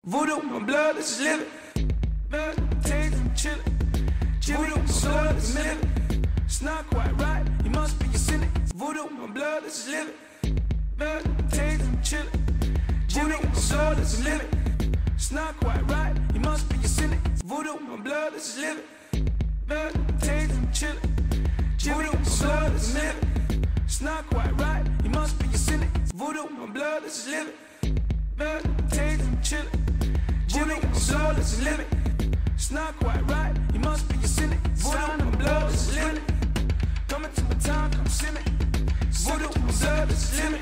Voodoo, my blood is living. Blood, taste, I'm chillin'. Voodoo, my blood is living. It's not quite right, you must be a cynic. Voodoo, my blood is living. Blood, taste, I'm chillin'. Voodoo, my blood is living. It's not quite right, you must be a cynic. Voodoo, my blood is living. Blood, taste, I'm chillin'. Voodoo, my blood is living. It's not quite right, you must be a cynic. Voodoo, my blood is living. Blood, taste, I'm chillin'. Voodoo, my blood is living. It's not quite right, you must be a cynic. Voodoo, my blood is living. Coming to my town, come see me. Voodoo, my blood is living.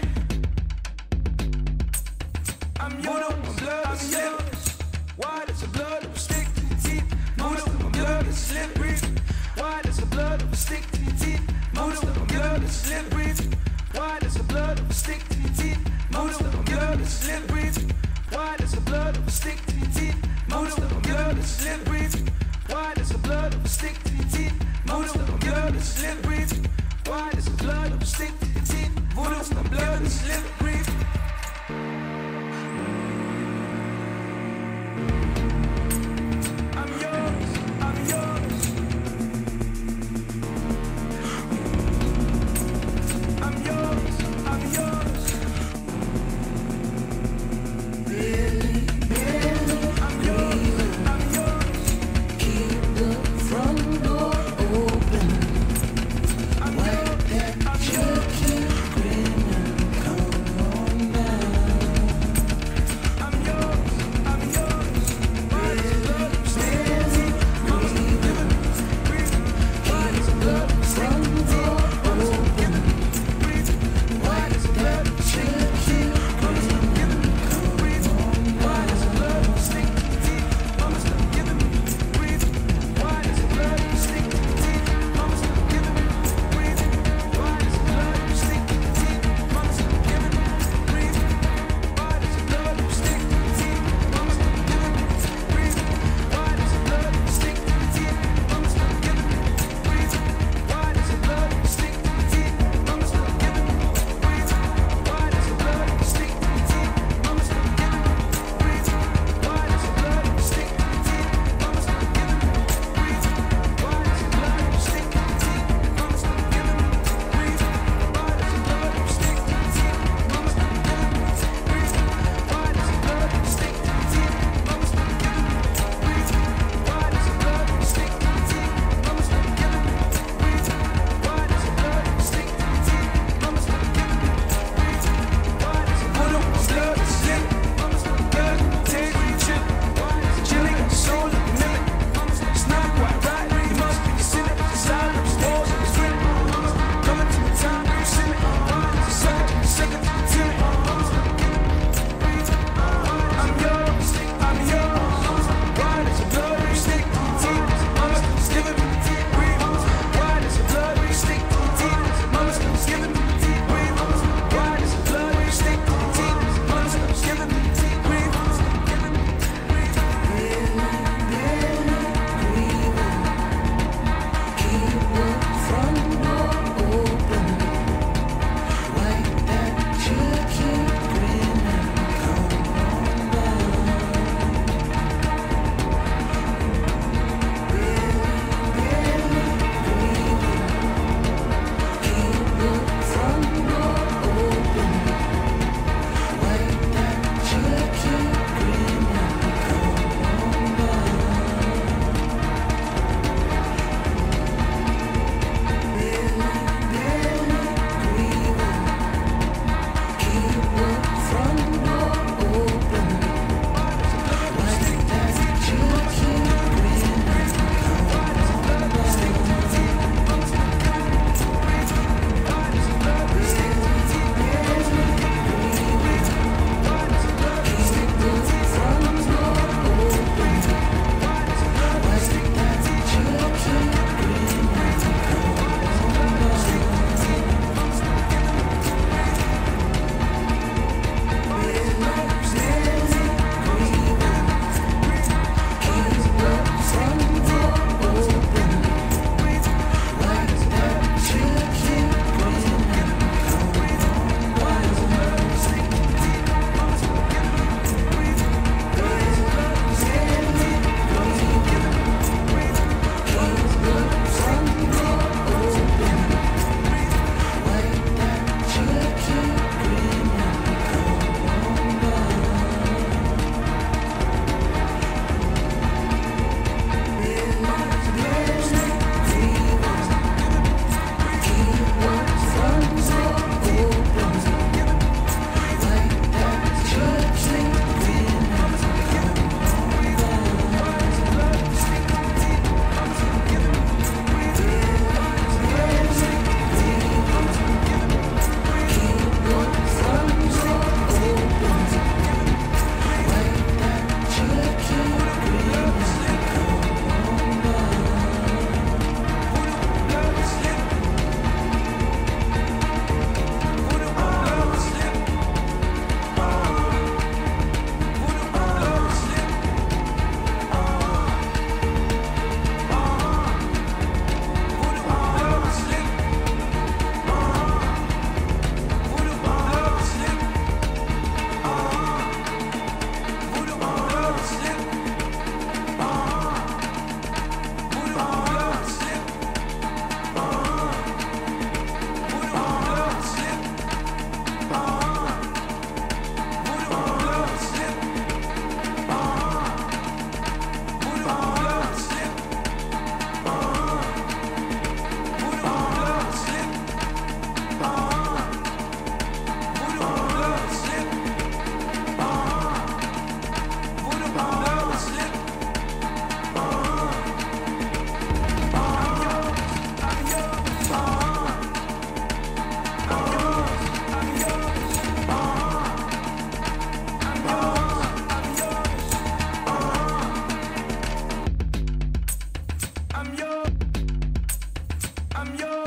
I'm yours, my blood is living. Why does the blood of a stick to your teeth? Voodoo, my blood is living. Breathe. Why does the blood of a stick to your teeth? Voodoo, my blood is living. Breathe. Why does the blood of a stick to your teeth? Voodoo, my blood is living. Breathe. Why does the blood of a stick to your teeth? Voodoo, my blood is living. Breathe. Why does the blood of a stick to your teeth? Voodoo, my blood is living. Breathe. Why does the blood of a stick to your teeth? Voodoo, my blood is living. Breathe. I'm yours, I'm yours. I'm yours, I'm yours. Really, I'm yours, I'm yours. keep the front door open. I'm yours. I'm yours.